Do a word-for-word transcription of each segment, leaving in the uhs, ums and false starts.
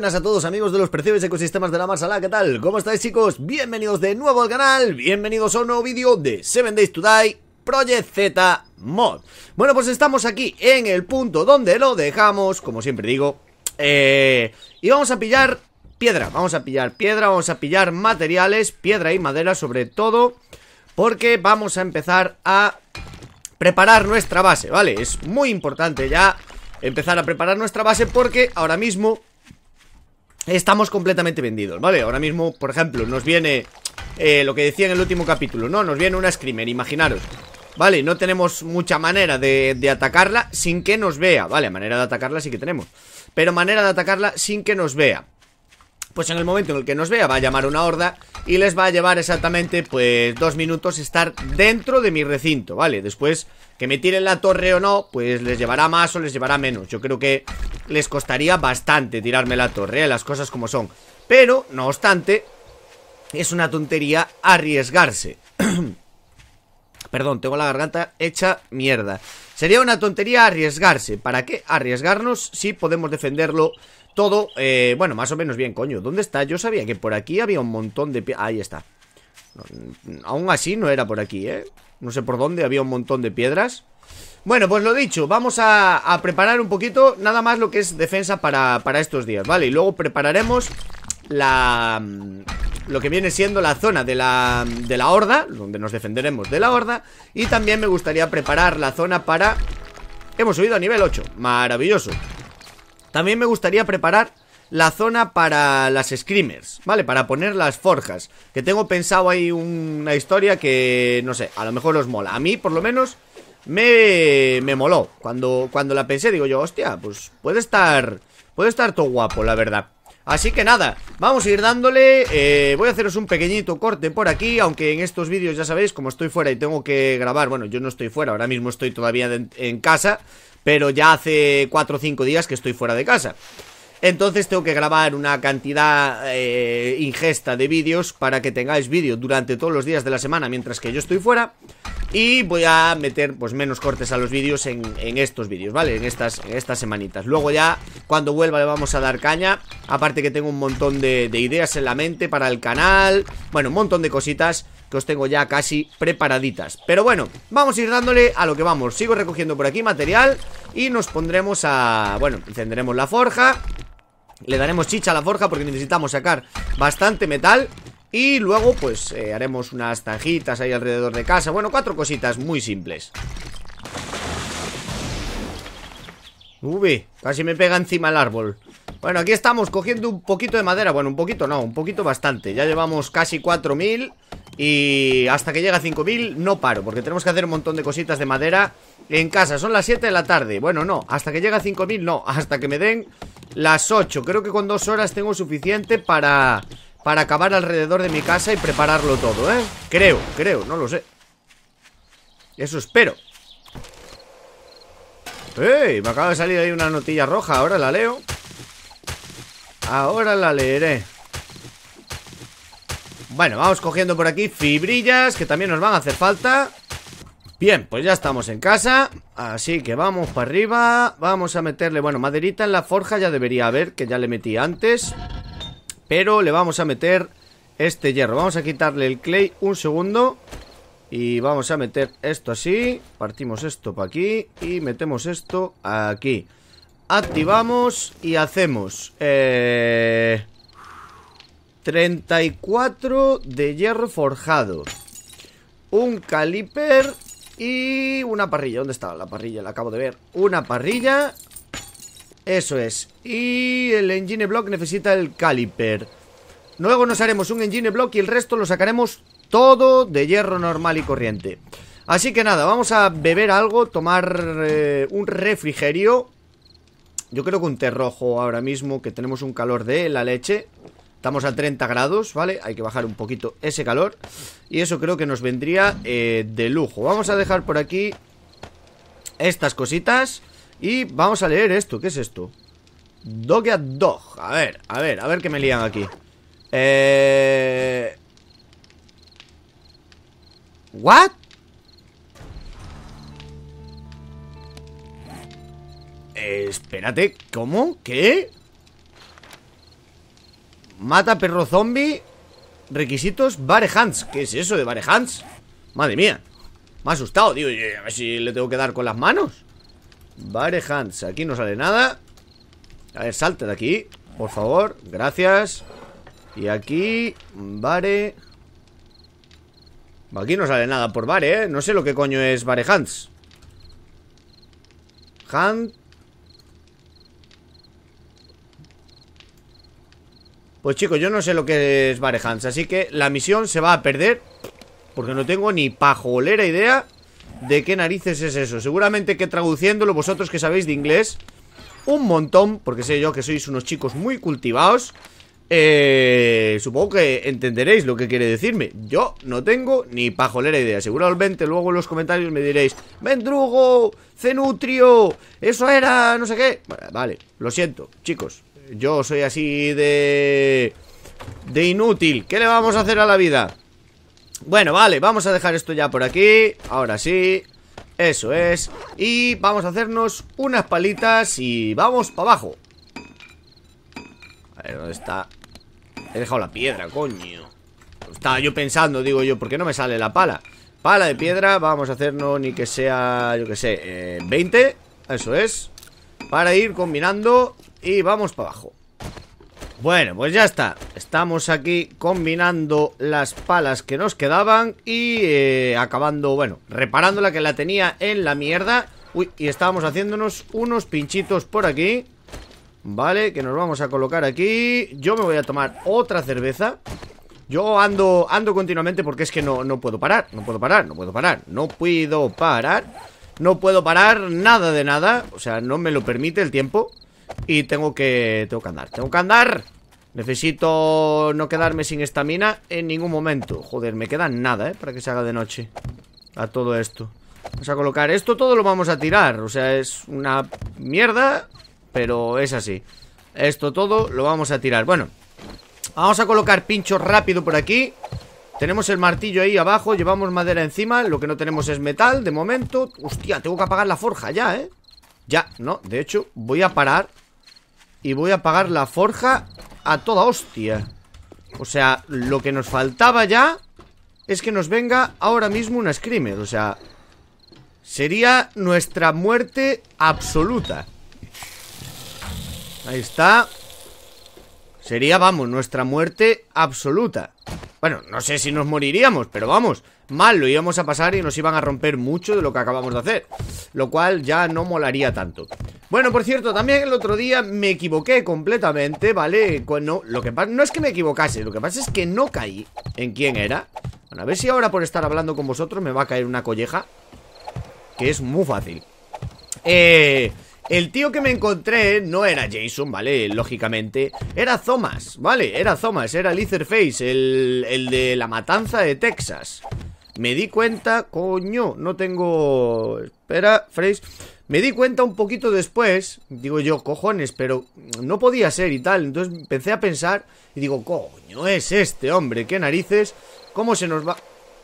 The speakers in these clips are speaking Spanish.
buenas a todos amigos de los preciados ecosistemas de la Marsala, ¿qué tal? ¿Cómo estáis, chicos? Bienvenidos de nuevo al canal, bienvenidos a un nuevo vídeo de seven days to die Project Z Mod. Bueno, pues estamos aquí en el punto donde lo dejamos, como siempre digo, eh, y vamos a pillar piedra, vamos a pillar piedra, vamos a pillar materiales, piedra y madera sobre todo, porque vamos a empezar a preparar nuestra base, ¿vale? Es muy importante ya empezar a preparar nuestra base porque ahora mismo estamos completamente vendidos, ¿vale? Ahora mismo, por ejemplo, nos viene eh, lo que decía en el último capítulo, ¿no? Nos viene una screamer, imaginaros, ¿vale? No tenemos mucha manera de, de atacarla sin que nos vea, ¿vale? Manera de atacarla sí que tenemos, pero manera de atacarla sin que nos vea. Pues en el momento en el que nos vea va a llamar una horda y les va a llevar exactamente pues dos minutos estar dentro de mi recinto, ¿vale? Después que me tiren la torre o no, pues les llevará más o les llevará menos. Yo creo que les costaría bastante tirarme la torre, ¿eh? Las cosas como son. Pero, no obstante, es una tontería arriesgarse. Perdón, tengo la garganta hecha mierda. Sería una tontería arriesgarse. ¿Para qué arriesgarnos si podemos defenderlo todo, eh, bueno, más o menos bien, coño? ¿Dónde está? Yo sabía que por aquí había un montón de... Ahí está. No, aún así no era por aquí, ¿eh? No sé por dónde, había un montón de piedras. Bueno, pues lo dicho, vamos a, a preparar un poquito nada más lo que es defensa para, para estos días, ¿vale? Y luego prepararemos la... lo que viene siendo la zona de la, de la horda, donde nos defenderemos de la horda. Y también me gustaría preparar la zona para... Hemos subido a nivel ocho, maravilloso. También me gustaría preparar la zona para las screamers, ¿vale? Para poner las forjas, que tengo pensado ahí una historia que, no sé, a lo mejor os mola. A mí, por lo menos, me, me moló. Cuando, cuando la pensé, digo yo, hostia, pues puede estar, puede estar todo guapo, la verdad. Así que nada, vamos a ir dándole, eh, voy a haceros un pequeñito corte por aquí, aunque en estos vídeos ya sabéis, como estoy fuera y tengo que grabar, bueno, yo no estoy fuera, ahora mismo estoy todavía de, en casa, pero ya hace cuatro o cinco días que estoy fuera de casa. Entonces tengo que grabar una cantidad eh, ingesta de vídeos para que tengáis vídeo durante todos los días de la semana mientras que yo estoy fuera. Y voy a meter pues menos cortes a los vídeos en, en estos vídeos, ¿vale? En estas, en estas semanitas. Luego ya, cuando vuelva le vamos a dar caña. Aparte que tengo un montón de, de ideas en la mente para el canal. Bueno, un montón de cositas que os tengo ya casi preparaditas. Pero bueno, vamos a ir dándole a lo que vamos. Sigo recogiendo por aquí material y nos pondremos a... Bueno, encenderemos la forja. Le daremos chicha a la forja porque necesitamos sacar bastante metal. Y luego pues eh, haremos unas tanjitas ahí alrededor de casa. Bueno, cuatro cositas muy simples. Uy, casi me pega encima el árbol. Bueno, aquí estamos cogiendo un poquito de madera. Bueno, un poquito no, un poquito bastante. Ya llevamos casi cuatro mil. Y hasta que llegue a cinco mil no paro, porque tenemos que hacer un montón de cositas de madera en casa. Son las siete de la tarde. Bueno, no, hasta que llegue a cinco mil no, hasta que me den las ocho. Creo que con dos horas tengo suficiente para... Para acabar alrededor de mi casa y prepararlo todo, ¿eh? Creo, creo, no lo sé. Eso espero. ¡Ey! Me acaba de salir ahí una notilla roja. Ahora la leo. Ahora la leeré. Bueno, vamos cogiendo por aquí fibrillas que también nos van a hacer falta. Bien, pues ya estamos en casa. Así que vamos para arriba. Vamos a meterle, bueno, maderita en la forja ya debería haber, que ya le metí antes. Pero le vamos a meter este hierro. Vamos a quitarle el clay un segundo. Y vamos a meter esto así. Partimos esto para aquí. Y metemos esto aquí. Activamos y hacemos eh, treinta y cuatro de hierro forjado. Un caliper y una parrilla. ¿Dónde está la parrilla? La acabo de ver. Una parrilla. Eso es. Y el engine block necesita el caliper. Luego nos haremos un engine block y el resto lo sacaremos todo de hierro normal y corriente. Así que nada, vamos a beber algo, tomar eh, un refrigerio. Yo creo que un té rojo ahora mismo, que tenemos un calor de la leche. Estamos a treinta grados, ¿vale? Hay que bajar un poquito ese calor. Y eso creo que nos vendría eh, de lujo. Vamos a dejar por aquí estas cositas. Y vamos a leer esto, ¿qué es esto? Dog at dog, a ver, a ver, a ver qué me lían aquí. Eh... ¿What? Eh, espérate, ¿cómo? ¿Qué? Mata perro zombie. Requisitos Bare Hands. ¿Qué es eso de Bare Hands? Madre mía, me ha asustado, tío. A ver si le tengo que dar con las manos. Bare Hands, aquí no sale nada. A ver, salte de aquí, por favor, gracias. Y aquí, Bare. Aquí no sale nada por Bare, ¿eh? No sé lo que coño es Bare Hands. Hand. Pues chicos, yo no sé lo que es Bare Hands, así que la misión se va a perder, porque no tengo ni pajolera idea de qué narices es eso. Seguramente que traduciéndolo, vosotros que sabéis de inglés un montón, porque sé yo que sois unos chicos muy cultivados, eh, supongo que entenderéis lo que quiere decirme. Yo no tengo ni pajolera idea. Seguramente luego en los comentarios me diréis: Mendrugo, Cenutrio, eso era no sé qué. Vale, vale, lo siento, chicos. Yo soy así de... de inútil. ¿Qué le vamos a hacer a la vida? Bueno, vale, vamos a dejar esto ya por aquí. Ahora sí, eso es. Y vamos a hacernos unas palitas y vamos para abajo. A ver, ¿dónde está? He dejado la piedra, coño. Estaba yo pensando, digo yo, ¿por qué no me sale la pala? Pala de piedra, vamos a hacernos ni que sea, yo que sé, eh, veinte. Eso es. Para ir combinando. Y vamos para abajo. Bueno, pues ya está. Estamos aquí combinando las palas que nos quedaban. Y eh, acabando, bueno, reparando la que la tenía en la mierda. Uy, y estábamos haciéndonos unos pinchitos por aquí. Vale, que nos vamos a colocar aquí. Yo me voy a tomar otra cerveza. Yo ando, ando continuamente porque es que no, no puedo parar. No puedo parar, no puedo parar. No puedo parar. No puedo parar nada de nada. O sea, no me lo permite el tiempo. Y tengo que, tengo que andar, tengo que andar. Necesito no quedarme sin estamina en ningún momento. Joder, me queda nada, ¿eh? Para que se haga de noche a todo esto. Vamos a colocar esto, todo lo vamos a tirar. O sea, es una mierda, pero es así. Esto todo lo vamos a tirar. Bueno, vamos a colocar pinchos rápido por aquí. Tenemos el martillo ahí abajo, llevamos madera encima. Lo que no tenemos es metal, de momento. Hostia, tengo que apagar la forja ya, ¿eh? Ya, no, de hecho, voy a parar y voy a apagar la forja a toda hostia. O sea, lo que nos faltaba ya es que nos venga ahora mismo una screamer. O sea, sería nuestra muerte absoluta. Ahí está. Sería, vamos, nuestra muerte absoluta. Bueno, no sé si nos moriríamos, pero vamos, mal lo íbamos a pasar y nos iban a romper mucho de lo que acabamos de hacer, lo cual ya no molaría tanto. Bueno, por cierto, también el otro día me equivoqué completamente, ¿vale? No, lo que pasa no es que me equivocase, lo que pasa es que no caí en quién era. Bueno, a ver si ahora por estar hablando con vosotros me va a caer una colleja, que es muy fácil. Eh... El tío que me encontré no era Jason, ¿vale? Lógicamente, era Thomas, ¿vale? Era Thomas, era Leatherface, el, el de la matanza de Texas. Me di cuenta, coño, no tengo... Espera, Phrase. Me di cuenta un poquito después, digo yo, cojones, pero no podía ser y tal. Entonces empecé a pensar y digo, coño, es este hombre, qué narices, ¿cómo se nos va...?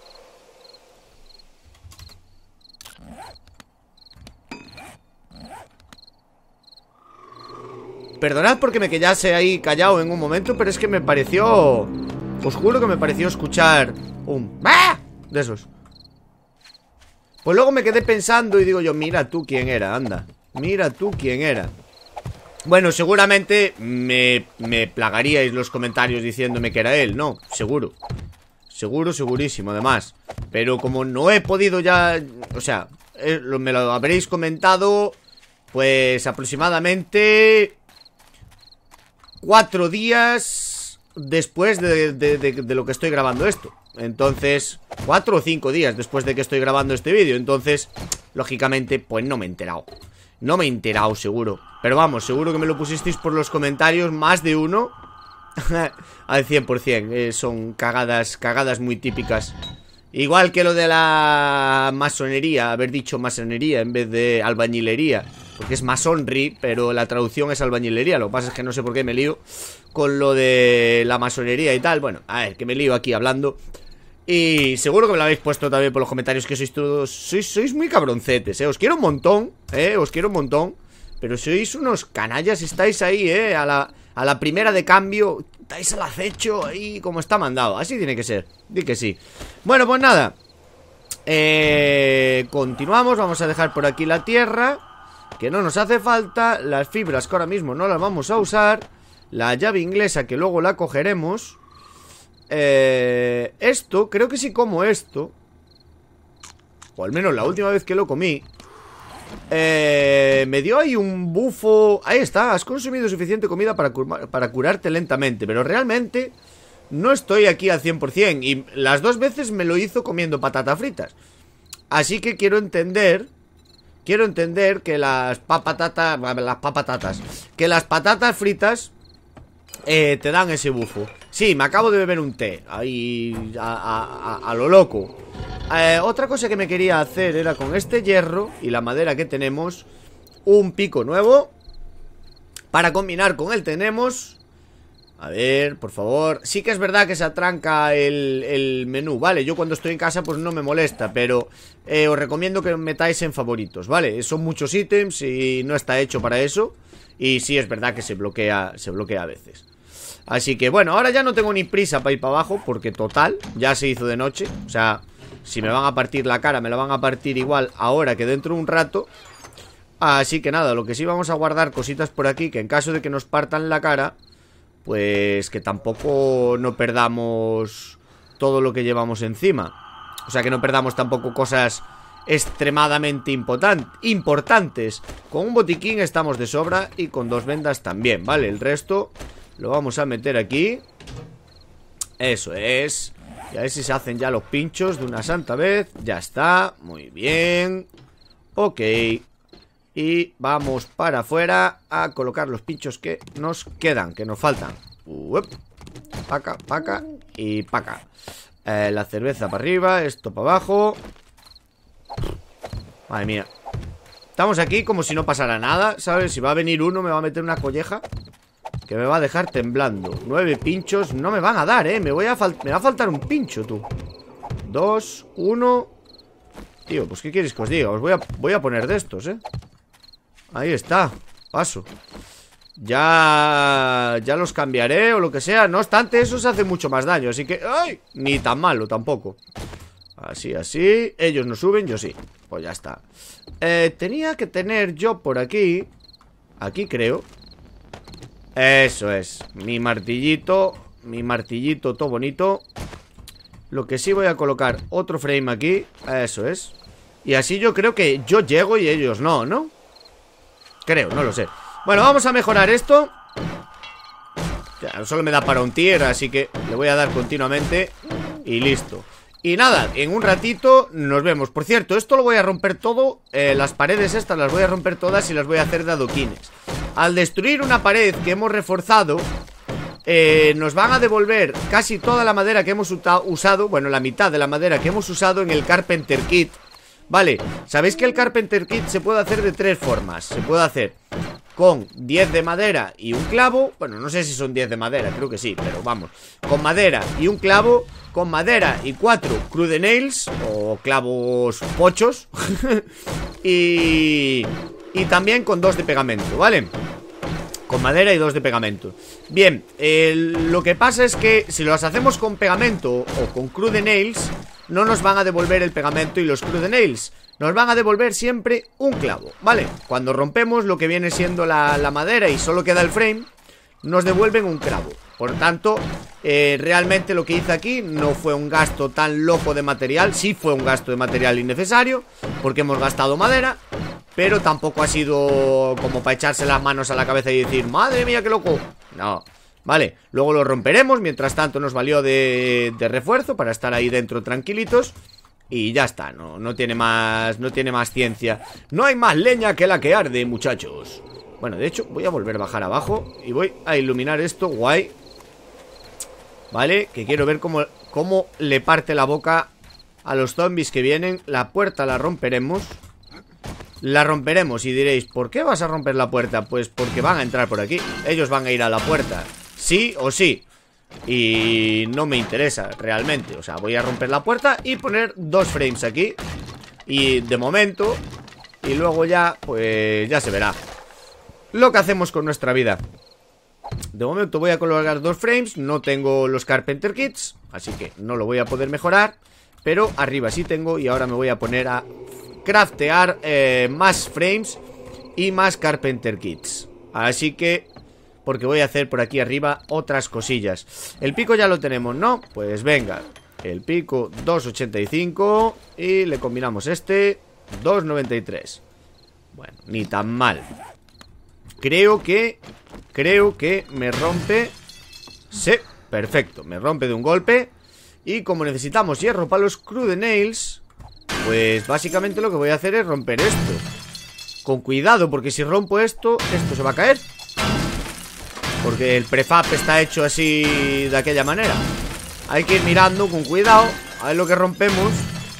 Perdonad porque me quedase ahí callado en un momento, pero es que me pareció... Os juro que me pareció escuchar un... ¡Ah! De esos. Pues luego me quedé pensando y digo yo, mira tú quién era, anda. Mira tú quién era. Bueno, seguramente me, me plagaríais los comentarios diciéndome que era él, ¿no? Seguro. Seguro, segurísimo, además. Pero como no he podido ya... O sea, eh, lo, me lo habréis comentado, pues aproximadamente... Cuatro días después de, de, de, de lo que estoy grabando esto. Entonces, cuatro o cinco días después de que estoy grabando este vídeo. Entonces, lógicamente, pues no me he enterado. No me he enterado, seguro. Pero vamos, seguro que me lo pusisteis por los comentarios, más de uno. Al cien por cien, eh, son cagadas, cagadas muy típicas. Igual que lo de la masonería, haber dicho masonería en vez de albañilería. Porque es masonry, pero la traducción es albañilería. Lo que pasa es que no sé por qué me lío con lo de la masonería y tal. Bueno, a ver, que me lío aquí hablando. Y seguro que me lo habéis puesto también por los comentarios, que sois todos... Sois, sois muy cabroncetes, eh. Os quiero un montón, eh. Os quiero un montón. Pero sois unos canallas, estáis ahí, eh. A la, a la primera de cambio. estáis al acecho ahí como está mandado. Así tiene que ser, di que sí. Bueno, pues nada, eh, continuamos, vamos a dejar por aquí la tierra, que no nos hace falta. Las fibras que ahora mismo no las vamos a usar. La llave inglesa que luego la cogeremos. eh, Esto, creo que sí como esto, o al menos la última vez que lo comí, eh, me dio ahí un bufo. Ahí está, has consumido suficiente comida para, cur para curarte lentamente. Pero realmente no estoy aquí al cien por cien. Y las dos veces me lo hizo comiendo patatas fritas. Así que quiero entender Quiero entender que las papatatas Las papatatas Que las patatas fritas eh, te dan ese bufo. Sí, me acabo de beber un té ahí a, a, a, a lo loco. Eh, otra cosa que me quería hacer era con este hierro y la madera que tenemos, un pico nuevo para combinar con él. Tenemos, a ver, por favor. Sí que es verdad que se atranca el, el menú, ¿vale? Yo cuando estoy en casa pues no me molesta, pero eh, os recomiendo que metáis en favoritos, ¿vale? Son muchos ítems y no está hecho para eso. Y sí es verdad que se bloquea, se bloquea a veces. Así que bueno, ahora ya no tengo ni prisa para ir para abajo, porque total, ya se hizo de noche. O sea, si me van a partir la cara, me la van a partir igual ahora que dentro de un rato. Así que nada, lo que sí vamos a guardar cositas por aquí, que en caso de que nos partan la cara, pues que tampoco no perdamos todo lo que llevamos encima. O sea, que no perdamos tampoco cosas extremadamente importantes. Con un botiquín estamos de sobra y con dos vendas también, ¿vale? El resto lo vamos a meter aquí. Eso es. Y a ver si se hacen ya los pinchos de una santa vez. Ya está, muy bien. Ok. Y vamos para afuera a colocar los pinchos que nos quedan, que nos faltan. Uep. Paca, paca y paca. eh, La cerveza para arriba, esto para abajo. Madre mía. Estamos aquí como si no pasara nada, ¿sabes? Si va a venir uno me va a meter una colleja que me va a dejar temblando. Nueve pinchos no me van a dar, ¿eh? Me, voy a me va a faltar un pincho, tú. Dos, uno. Tío, pues ¿qué quieres que os diga? Os voy a, voy a poner de estos, ¿eh? Ahí está, paso. Ya... Ya los cambiaré o lo que sea. No obstante, eso se hace mucho más daño. Así que... ¡ay! Ni tan malo tampoco. Así, así. Ellos no suben, yo sí. Pues ya está. eh, Tenía que tener yo por aquí. Aquí creo. Eso es. Mi martillito. Mi martillito todo bonito. Lo que sí voy a colocar otro frame aquí. Eso es. Y así yo creo que yo llego y ellos no, ¿no? Creo, no lo sé. Bueno, vamos a mejorar esto. Ya, solo me da para un tier, así que le voy a dar continuamente. Y listo. Y nada, en un ratito nos vemos. Por cierto, esto lo voy a romper todo. eh, Las paredes estas las voy a romper todas y las voy a hacer de adoquines. Al destruir una pared que hemos reforzado, eh, nos van a devolver casi toda la madera que hemos usado. Bueno, la mitad de la madera que hemos usado en el Carpenter Kit. Vale, sabéis que el Carpenter Kit se puede hacer de tres formas. Se puede hacer con diez de madera y un clavo. Bueno, no sé si son diez de madera, creo que sí, pero vamos. Con madera y un clavo. Con madera y cuatro crude nails o clavos pochos. y, y también con dos de pegamento, ¿vale? Con madera y dos de pegamento. Bien, eh, lo que pasa es que si los hacemos con pegamento o con crude nails, no nos van a devolver el pegamento y los crude nails. Nos van a devolver siempre un clavo, ¿vale? Cuando rompemos lo que viene siendo la, la madera y solo queda el frame, nos devuelven un clavo. Por tanto, eh, realmente lo que hice aquí no fue un gasto tan loco de material. Sí fue un gasto de material innecesario, porque hemos gastado madera, pero tampoco ha sido como para echarse las manos a la cabeza y decir, madre mía, qué loco. No, vale, luego lo romperemos. Mientras tanto nos valió de, de refuerzo para estar ahí dentro tranquilitos. Y ya está, no, no tiene más, no tiene más ciencia. No hay más leña que la que arde, muchachos. Bueno, de hecho voy a volver a bajar abajo y voy a iluminar esto, guay. Vale, que quiero ver cómo, cómo le parte la boca a los zombies que vienen. La puerta la romperemos. La romperemos y diréis, ¿por qué vas a romper la puerta? Pues porque van a entrar por aquí. Ellos van a ir a la puerta, sí o sí. Y no me interesa realmente. O sea, voy a romper la puerta y poner dos frames aquí. Y de momento. Y luego ya, pues ya se verá lo que hacemos con nuestra vida. De momento voy a colocar dos frames. No tengo los Carpenter Kits, así que no lo voy a poder mejorar. Pero arriba sí tengo. Y ahora me voy a poner a craftear eh, más frames y más Carpenter Kits. Así que, porque voy a hacer por aquí arriba otras cosillas. El pico ya lo tenemos, ¿no? Pues venga. El pico dos ochenta y cinco. Y le combinamos este dos noventa y tres. Bueno, ni tan mal. Creo que Creo que me rompe. Sí, perfecto, me rompe de un golpe. Y como necesitamos hierro para los Crude Nails, pues básicamente lo que voy a hacer es romper esto. Con cuidado, porque si rompo esto, esto se va a caer. Porque el prefab está hecho así, de aquella manera. Hay que ir mirando con cuidado a ver lo que rompemos.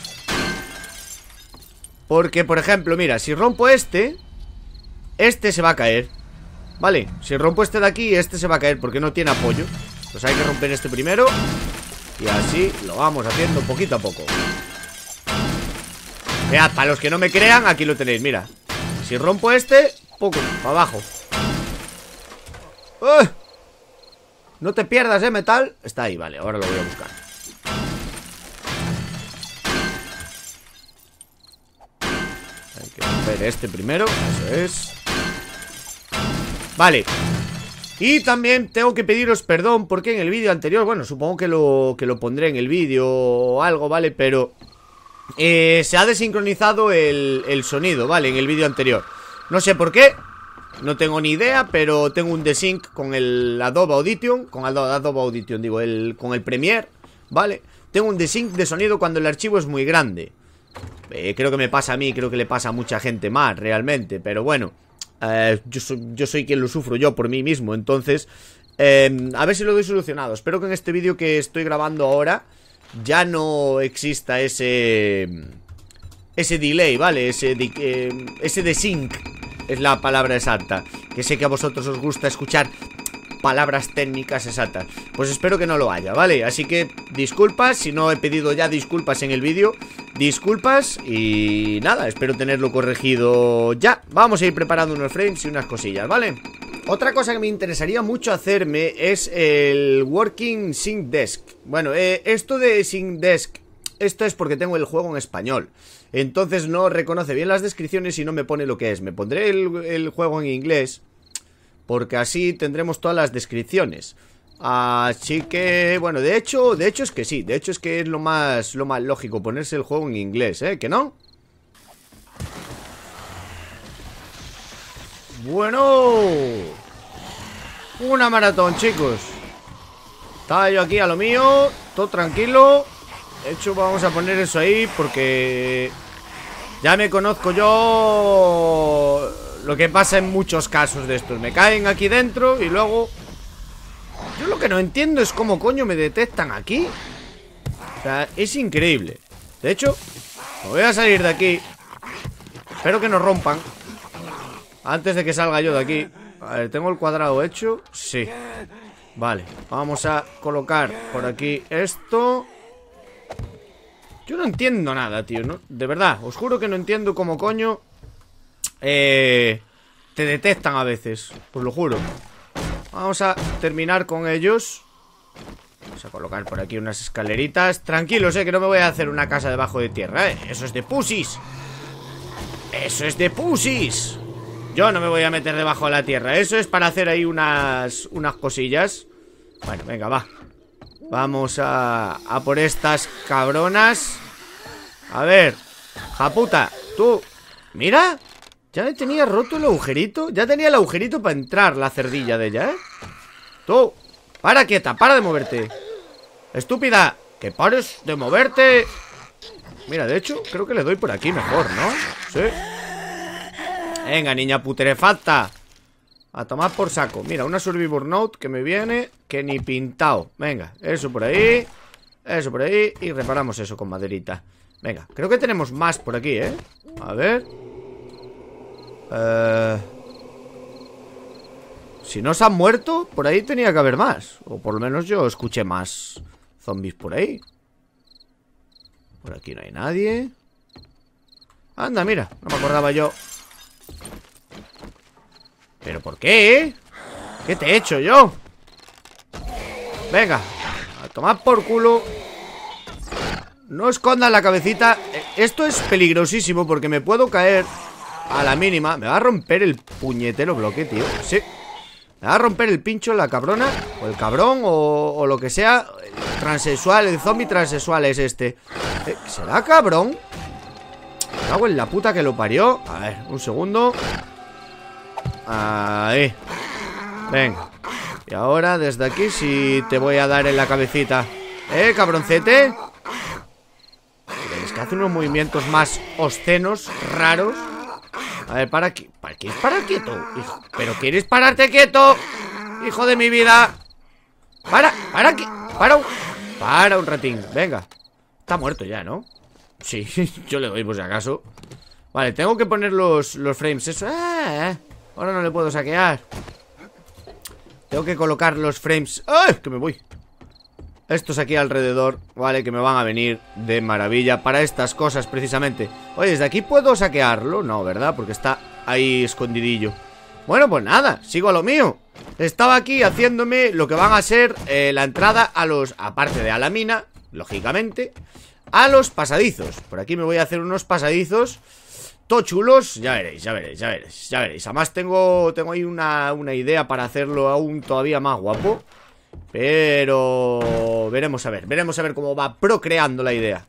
Porque, por ejemplo, mira, si rompo este, este se va a caer. Vale, si rompo este de aquí, este se va a caer porque no tiene apoyo. Pues hay que romper este primero. Y así lo vamos haciendo poquito a poco. Mirad, para los que no me crean, aquí lo tenéis, mira. Si rompo este, poco, para abajo. ¡Uh! No te pierdas, eh, metal. Está ahí, vale, ahora lo voy a buscar. Hay que romper este primero, eso es. Vale. Y también tengo que pediros perdón porque en el vídeo anterior, bueno, supongo que lo, que lo pondré en el vídeo o algo, ¿vale? Pero eh, se ha desincronizado el, el sonido, ¿vale? En el vídeo anterior. No sé por qué, no tengo ni idea, pero tengo un desync con el Adobe Audition, con Adobe, Adobe Audition, digo, el, con el Premiere, ¿vale? Tengo un desync de sonido cuando el archivo es muy grande. Eh, creo que me pasa a mí, creo que le pasa a mucha gente más, realmente, pero bueno. Uh, yo, soy, yo soy quien lo sufro yo por mí mismo. Entonces, eh, a ver si lo doy solucionado. Espero que en este vídeo que estoy grabando ahora ya no exista ese Ese delay, ¿vale? Ese, eh, ese desync es la palabra exacta. Que sé que a vosotros os gusta escuchar palabras técnicas exactas. Pues espero que no lo haya, ¿vale? Así que disculpas, si no he pedido ya disculpas en el vídeo. Disculpas y nada, espero tenerlo corregido ya. Vamos a ir preparando unos frames y unas cosillas, ¿vale? Otra cosa que me interesaría mucho hacerme es el Working Sync Desk. Bueno, eh, esto de Sync Desk, esto es porque tengo el juego en español. Entonces no reconoce bien las descripciones y no me pone lo que es. Me pondré el, el juego en inglés, porque así tendremos todas las descripciones. Así que, bueno, de hecho, de hecho es que sí. De hecho es que es lo más, lo más lógico ponerse el juego en inglés, ¿eh? ¿Que no? Bueno, una maratón, chicos. Estaba yo aquí a lo mío, todo tranquilo. De hecho, vamos a poner eso ahí porque ya me conozco yo lo que pasa en muchos casos de estos. Me caen aquí dentro y luego... Yo lo que no entiendo es cómo coño me detectan aquí. O sea, es increíble. De hecho, me voy a salir de aquí. Espero que no rompan antes de que salga yo de aquí. A ver, ¿tengo el cuadrado hecho? Sí. Vale, vamos a colocar por aquí esto. Yo no entiendo nada, tío, ¿no? De verdad, os juro que no entiendo cómo coño eh, te detectan a veces. Os lo juro. Vamos a terminar con ellos. Vamos a colocar por aquí unas escaleritas. Tranquilos, eh, que no me voy a hacer una casa debajo de tierra, eh. Eso es de pusis. Eso es de pusis. Yo no me voy a meter debajo de la tierra. Eso es para hacer ahí unas, unas cosillas. Bueno, venga, va. Vamos a, a por estas cabronas. A ver, japuta, tú. Mira, ya le tenía roto el agujerito. Ya tenía el agujerito para entrar la cerdilla de ella, ¿eh? Tú, para quieta, para de moverte. Estúpida, que pares de moverte. Mira, de hecho, creo que le doy por aquí mejor, ¿no? Sí. Venga, niña putrefacta. A tomar por saco. Mira, una Survivor Note que me viene que ni pintado. Venga, eso por ahí. Eso por ahí. Y reparamos eso con maderita. Venga, creo que tenemos más por aquí, ¿eh? A ver. Eh... Si no se han muerto, por ahí tenía que haber más. O por lo menos yo escuché más zombies por ahí. Por aquí no hay nadie. Anda, mira, no me acordaba yo. ¿Pero por qué? ¿Qué te he hecho yo? Venga, a tomar por culo. No escondas la cabecita. Esto es peligrosísimo porque me puedo caer a la mínima. Me va a romper el puñetero bloque, tío. Sí. Me va a romper el pincho la cabrona. O el cabrón o, o lo que sea. El transexual, el zombie transexual es este. ¿Eh? ¿Será cabrón? Me cago en la puta que lo parió. A ver, un segundo. Ahí. Venga. Y ahora desde aquí sí te voy a dar en la cabecita. ¿Eh, cabroncete? Es que hace unos movimientos más obscenos, raros. A ver, para aquí. ¿Para qué? Para quieto, hijo. ¿Pero quieres pararte quieto? Hijo de mi vida. Para, para aquí. Para un, para un ratín. Venga. Está muerto ya, ¿no? Sí, yo le doy por si acaso. Vale, tengo que poner los, los frames. Eso. Ah, ahora no le puedo saquear. Tengo que colocar los frames. ¡Ay! Que me voy. Estos aquí alrededor, vale, que me van a venir de maravilla para estas cosas precisamente. Oye, ¿desde aquí puedo saquearlo? No, ¿verdad? Porque está ahí escondidillo. Bueno, pues nada, sigo a lo mío. Estaba aquí haciéndome lo que van a ser eh, la entrada a los... Aparte de a la mina, lógicamente, a los pasadizos. Por aquí me voy a hacer unos pasadizos chulos, ya veréis, ya veréis, ya veréis, ya veréis. Además tengo, tengo ahí una, una idea para hacerlo aún todavía más guapo. Pero veremos a ver, veremos a ver cómo va procreando la idea.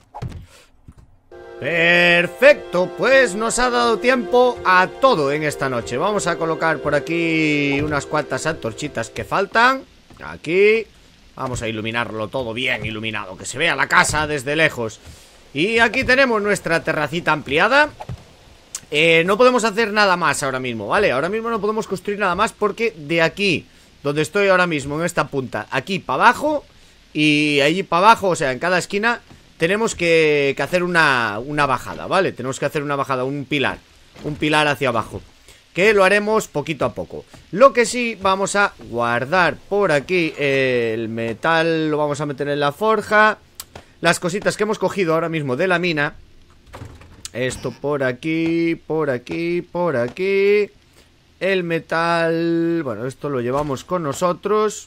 Perfecto, pues nos ha dado tiempo a todo en esta noche. Vamos a colocar por aquí unas cuantas antorchitas que faltan. Aquí. Vamos a iluminarlo todo bien iluminado, que se vea la casa desde lejos. Y aquí tenemos nuestra terracita ampliada. eh, No podemos hacer nada más ahora mismo, ¿vale? Ahora mismo no podemos construir nada más porque de aquí, donde estoy ahora mismo, en esta punta, aquí para abajo y allí para abajo, o sea, en cada esquina, tenemos que, que hacer una, una bajada, ¿vale? Tenemos que hacer una bajada, un pilar, un pilar hacia abajo, que lo haremos poquito a poco. Lo que sí, vamos a guardar por aquí eh, el metal, lo vamos a meter en la forja. Las cositas que hemos cogido ahora mismo de la mina. Esto por aquí, por aquí, por aquí. El metal... Bueno, esto lo llevamos con nosotros.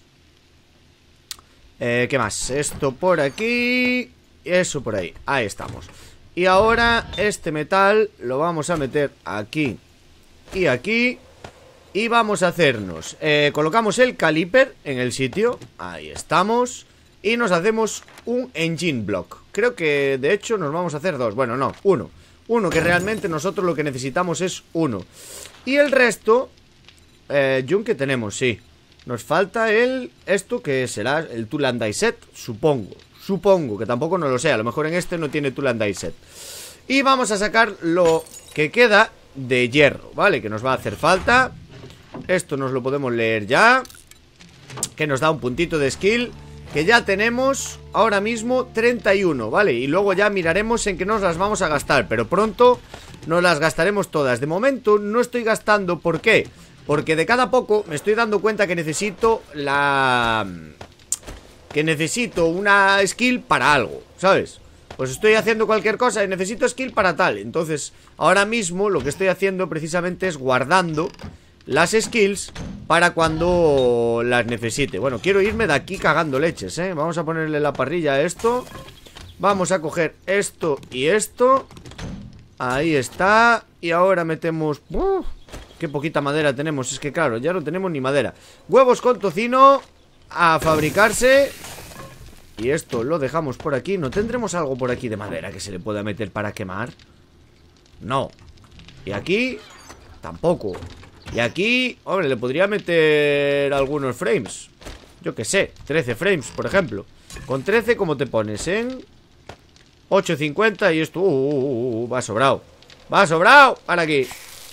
eh, ¿Qué más? Esto por aquí. Eso por ahí, ahí estamos. Y ahora este metal lo vamos a meter aquí y aquí. Y vamos a hacernos eh, colocamos el caliper en el sitio. Ahí estamos. Y nos hacemos un engine block. Creo que de hecho nos vamos a hacer dos. Bueno, no, uno. Uno que realmente nosotros lo que necesitamos es uno. Y el resto eh, yunque tenemos, sí. Nos falta el... Esto que será el tool and die set, supongo. Supongo, que tampoco no lo sé. A lo mejor en este no tiene tool and die set. Y vamos a sacar lo que queda de hierro, ¿vale? Que nos va a hacer falta. Esto nos lo podemos leer ya, que nos da un puntito de skill. Que ya tenemos ahora mismo treinta y uno, ¿vale? Y luego ya miraremos en qué nos las vamos a gastar. Pero pronto nos las gastaremos todas. De momento no estoy gastando, ¿por qué? Porque de cada poco me estoy dando cuenta que necesito la... Que necesito una skill para algo, ¿sabes? Pues estoy haciendo cualquier cosa y necesito skill para tal. Entonces ahora mismo lo que estoy haciendo precisamente es guardando las skills para cuando las necesite. Bueno, quiero irme de aquí cagando leches, ¿eh? Vamos a ponerle la parrilla a esto. Vamos a coger esto y esto. Ahí está. Y ahora metemos... ¡Uf! Qué poquita madera tenemos. Es que claro, ya no tenemos ni madera. Huevos con tocino a fabricarse. Y esto lo dejamos por aquí. ¿No tendremos algo por aquí de madera que se le pueda meter para quemar? No. Y aquí tampoco. Y aquí, hombre, le podría meter algunos frames. Yo qué sé, trece frames, por ejemplo. Con trece, ¿cómo te pones? En ocho cincuenta y esto... Uh, uh, uh, uh, va sobrado. Va sobrado, para aquí.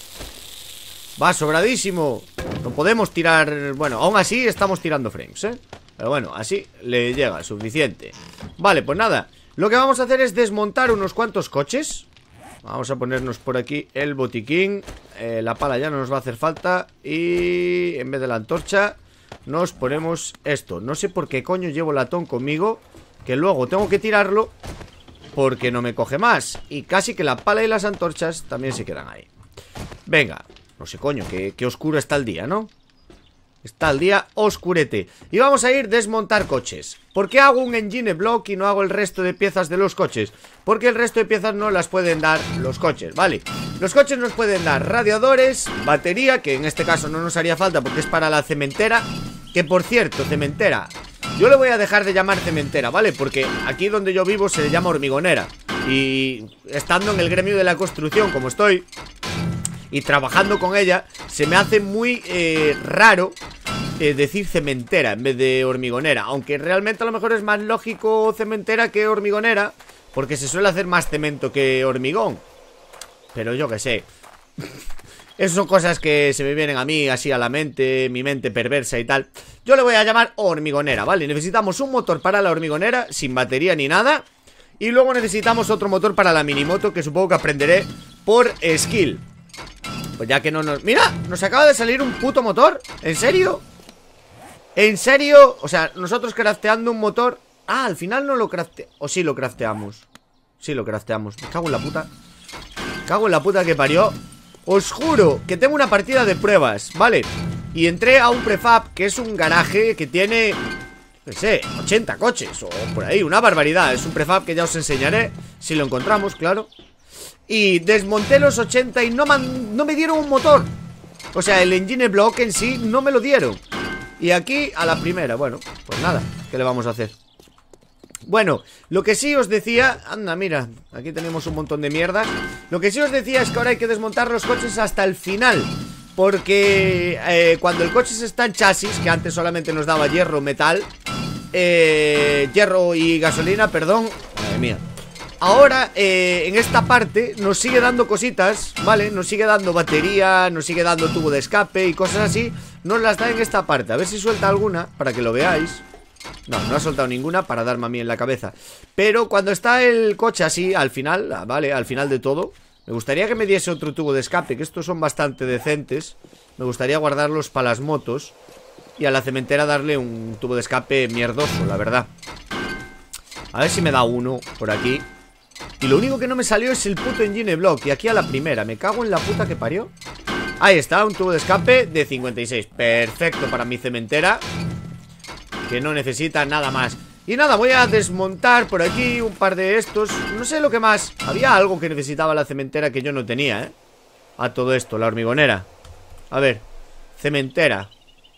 Va sobradísimo. No podemos tirar... Bueno, aún así estamos tirando frames, ¿eh? Pero bueno, así le llega, suficiente. Vale, pues nada. Lo que vamos a hacer es desmontar unos cuantos coches. Vamos a ponernos por aquí el botiquín. eh, La pala ya no nos va a hacer falta. Y en vez de la antorcha nos ponemos esto. No sé por qué coño llevo latón conmigo, que luego tengo que tirarlo porque no me coge más. Y casi que la pala y las antorchas también se quedan ahí. Venga, no sé coño, qué, qué oscuro está el día, ¿no? Está el día oscurete. Y vamos a ir a desmontar coches. ¿Por qué hago un engine block y no hago el resto de piezas de los coches? Porque el resto de piezas no las pueden dar los coches, ¿vale? Los coches nos pueden dar radiadores, batería, que en este caso no nos haría falta porque es para la cementera. Que por cierto, cementera, yo le voy a dejar de llamar cementera, ¿vale? Porque aquí donde yo vivo se le llama hormigonera. Y estando en el gremio de la construcción como estoy y trabajando con ella, se me hace muy eh, raro eh, decir cementera en vez de hormigonera. Aunque realmente a lo mejor es más lógico cementera que hormigonera, porque se suele hacer más cemento que hormigón. Pero yo qué sé. Esas son cosas que se me vienen a mí así a la mente, mi mente perversa y tal. Yo le voy a llamar hormigonera, ¿vale? Necesitamos un motor para la hormigonera, sin batería ni nada. Y luego necesitamos otro motor para la minimoto, que supongo que aprenderé por skill. Pues ya que no nos... ¡Mira! Nos acaba de salir un puto motor. ¿En serio? ¿En serio? O sea, nosotros crafteando un motor... Ah, al final no lo crafteamos. O sí lo crafteamos. Sí lo crafteamos. Me cago en la puta. Me cago en la puta que parió. Os juro que tengo una partida de pruebas, ¿vale? Y entré a un prefab, que es un garaje que tiene... no sé, ochenta coches o por ahí, una barbaridad. Es un prefab que ya os enseñaré si lo encontramos, claro. Y desmonté los ochenta y no, man, no me dieron un motor. O sea, el engine block en sí no me lo dieron. Y aquí a la primera, bueno, pues nada, ¿qué le vamos a hacer? Bueno, lo que sí os decía... Anda, mira, aquí tenemos un montón de mierda. Lo que sí os decía es que ahora hay que desmontar los coches hasta el final. Porque eh, cuando el coche está en chasis, que antes solamente nos daba hierro, metal, eh, hierro y gasolina, perdón. Madre mía. Ahora, eh, en esta parte nos sigue dando cositas, ¿vale? Nos sigue dando batería, nos sigue dando tubo de escape y cosas así. Nos las da en esta parte. A ver si suelta alguna, para que lo veáis. No, no ha soltado ninguna para darme a mí en la cabeza. Pero cuando está el coche así, al final, ¿vale? Al final de todo, me gustaría que me diese otro tubo de escape, que estos son bastante decentes. Me gustaría guardarlos para las motos. Y a la cementera darle un tubo de escape mierdoso, la verdad. A ver si me da uno por aquí. Y lo único que no me salió es el puto engine block. Y aquí a la primera, me cago en la puta que parió. Ahí está, un tubo de escape de cincuenta y seis. Perfecto para mi cementera, que no necesita nada más. Y nada, voy a desmontar por aquí un par de estos. No sé lo que más. Había algo que necesitaba la cementera que yo no tenía, ¿eh? A todo esto, la hormigonera. A ver, cementera.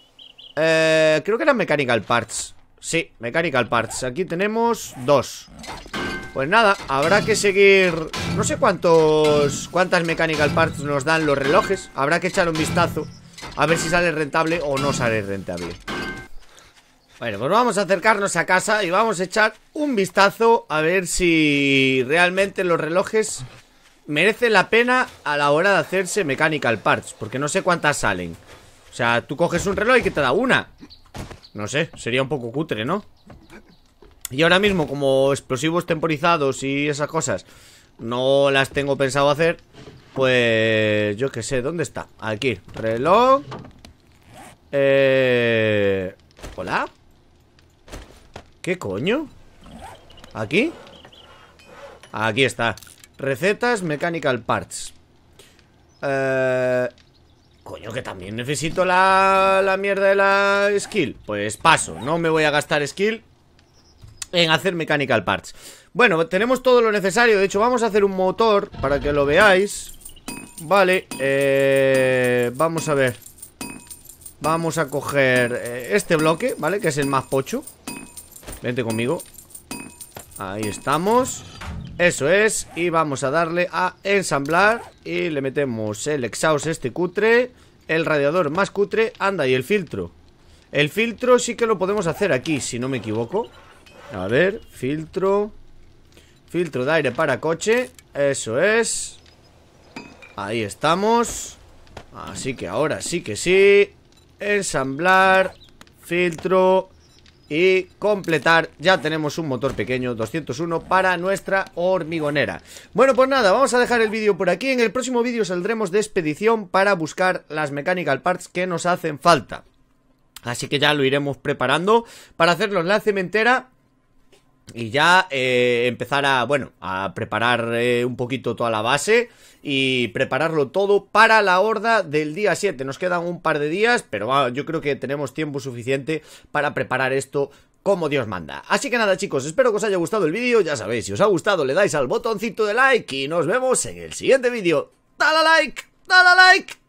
Eh, creo que eran mechanical parts. Sí, mechanical parts. Aquí tenemos dos. Pues nada, habrá que seguir. No sé cuántos Cuántas mechanical parts nos dan los relojes. Habrá que echar un vistazo a ver si sale rentable o no sale rentable. Bueno, pues vamos a acercarnos a casa y vamos a echar un vistazo a ver si realmente los relojes merecen la pena a la hora de hacerse mechanical parts, porque no sé cuántas salen. O sea, tú coges un reloj y que te da una. No sé, sería un poco cutre, ¿no? Y ahora mismo, como explosivos temporizados y esas cosas no las tengo pensado hacer, pues yo qué sé, ¿dónde está? Aquí, reloj. Eh... ¿Hola? ¿Qué coño? ¿Aquí? Aquí está. Recetas Mechanical Parts. Eh... Coño, que también necesito la, la mierda de la skill. Pues paso, no me voy a gastar skill en hacer Mechanical Parts. Bueno, tenemos todo lo necesario. De hecho, vamos a hacer un motor para que lo veáis. Vale, eh... vamos a ver. Vamos a coger eh, este bloque, ¿vale? Que es el más pocho. Vente conmigo. Ahí estamos. Eso es. Y vamos a darle a ensamblar. Y le metemos el exhaust este cutre, el radiador más cutre. Anda, y el filtro. El filtro sí que lo podemos hacer aquí, si no me equivoco. A ver, filtro. Filtro de aire para coche. Eso es. Ahí estamos. Así que ahora sí que sí. Ensamblar, filtro y completar. Ya tenemos un motor pequeño doscientos uno para nuestra hormigonera. Bueno, pues nada, vamos a dejar el vídeo por aquí. En el próximo vídeo saldremos de expedición para buscar las mechanical parts que nos hacen falta. Así que ya lo iremos preparando para hacerlo en la cementera. y ya eh, empezar a, bueno, a preparar eh, un poquito toda la base y prepararlo todo para la horda del día siete. Nos quedan un par de días, pero bueno, yo creo que tenemos tiempo suficiente para preparar esto como Dios manda. Así que nada, chicos, espero que os haya gustado el vídeo. Ya sabéis, si os ha gustado le dais al botoncito de like y nos vemos en el siguiente vídeo. ¡Dale a like! ¡Dale a like!